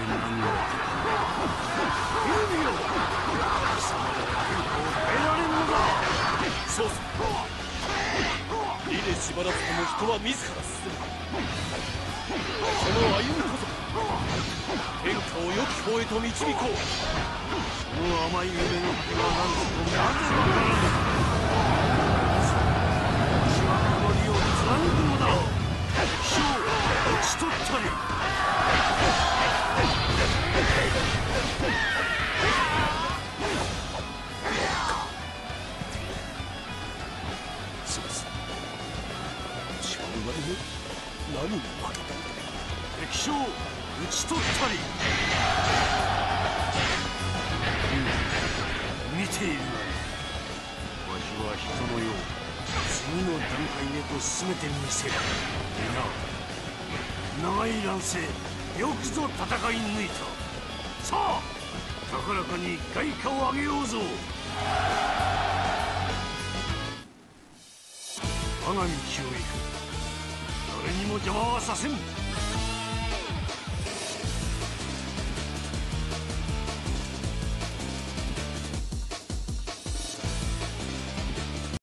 そうさ。理で縛らずとも人は自ら進む。その歩みこそ天下を良き方へと導こう。 その甘い夢の果ては何ともなぜわからぬ。私はこの利を貫くのだ。敵将討ち取ったり。 何のわけだ。 敵将討ち取ったり。見ているがいい。わしは人のよう次の段階へと進めてみせる。皆長い乱世よくぞ戦い抜いた。さあ高らかに外貨を上げようぞ。我が道を行く。誰にも邪魔はさせん。